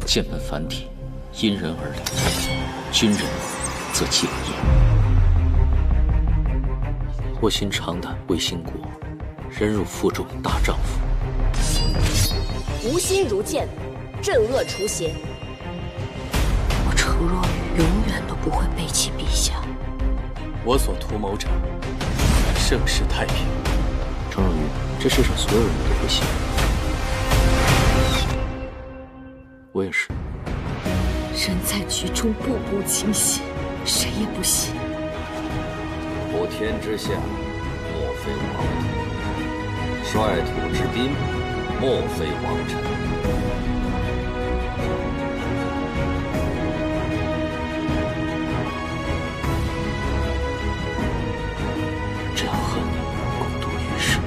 剑门繁体，因人而灵，君人则敬业。我心长胆为兴国，忍辱负重大丈夫。 吾心如剑，镇恶除邪。 我程若愚永远都不会背弃陛下。 我所图谋者，盛世太平。 程若愚，这世上所有人都会信任。我也是。 人在局中步步惊心，谁也不信。 普天之下，莫非王土；率土之滨，莫非王臣。 只要和你共度余生。